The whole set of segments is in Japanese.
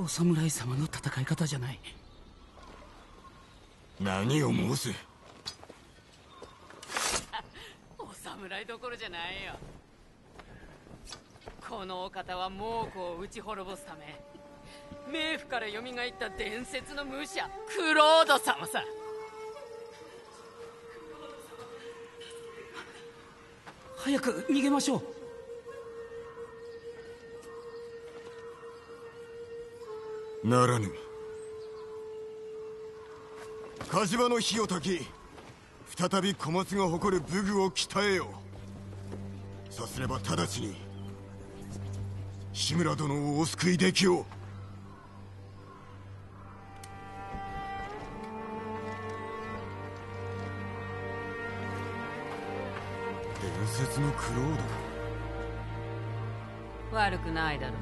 お侍様の戦い方じゃない。 何を申す。 お侍どころじゃないよ。このお方は猛虎を撃ち滅ぼすため冥府から蘇った伝説の武者クロード様さ。 早く逃げましょう。ならぬ。火事場の火を焚き、再び小松が誇る武具を鍛えよう。さすれば直ちに志村殿をお救いできよう。伝説のクロード。 悪くないだろう。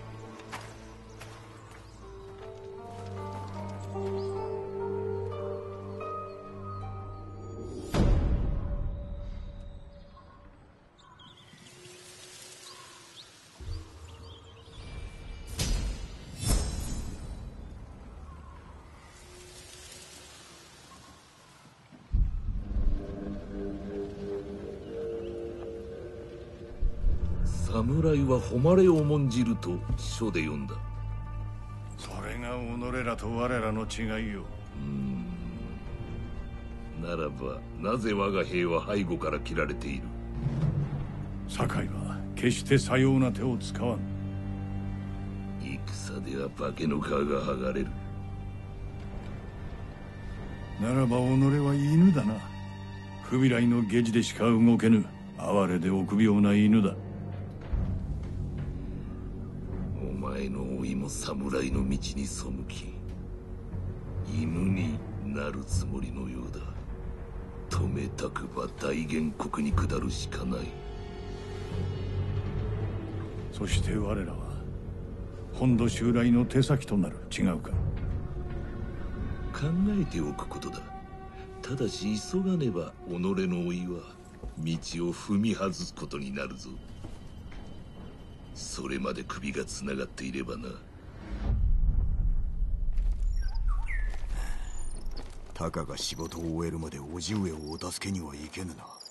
侍は誉れを重んじると書で読んだ。 それが己らと我らの違いよ。 ならばなぜ我が兵は背後から切られている。 堺は決してさような手を使わん。 戦では化けの皮が剥がれる。 ならば己は犬だな。不備来の下地でしか動けぬ哀れで臆病な犬だ。 お前の老いも侍の道に背き犬になるつもりのようだ。止めたくば大元国に下るしかない。 そして我らは本土襲来の手先となる。違うか。 考えておくことだ。ただし急がねば己の老いは道を踏み外すことになるぞ。それまで首がつながっていればな。 たかが仕事を終えるまで叔父上をお助けにはいけぬな。